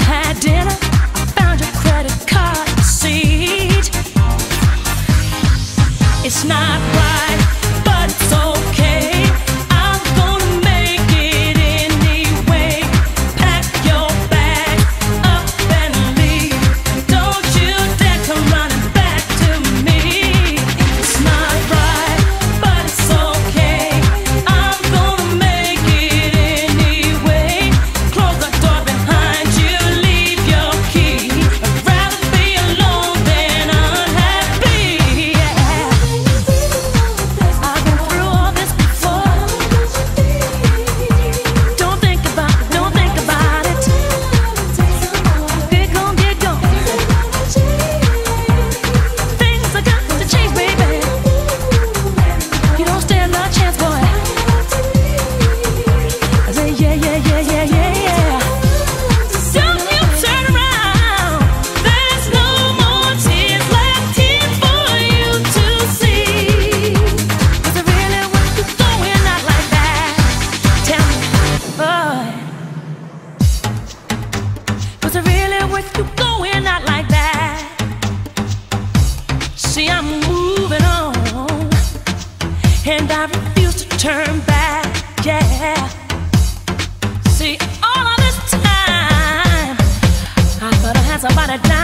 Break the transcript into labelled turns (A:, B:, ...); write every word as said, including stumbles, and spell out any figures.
A: had dinner, I found your credit card receipt. It's not right, but it's okay. I'm gonna make it anyway. Pack your bag up and leave. Don't you dare come running back to me. It's not right, but it's okay. I'm gonna make it anyway. Close the door behind you, leave your key. I'd rather be alone than unhappy. I've been through all this before. Don't think about it, don't think about it. Get gone, get gone. Things are got to change, baby. You don't stand a chance, boy. I say yeah, yeah, yeah, yeah, yeah, yeah. Don't you turn around. There's no more tears left here for you to see. Was it really worth you going out like that? Tell me, boy. Was it really worth you going out like that? See, I'm moving on, and I refuse to turn back, yeah. See, all of this time I thought I had somebody down.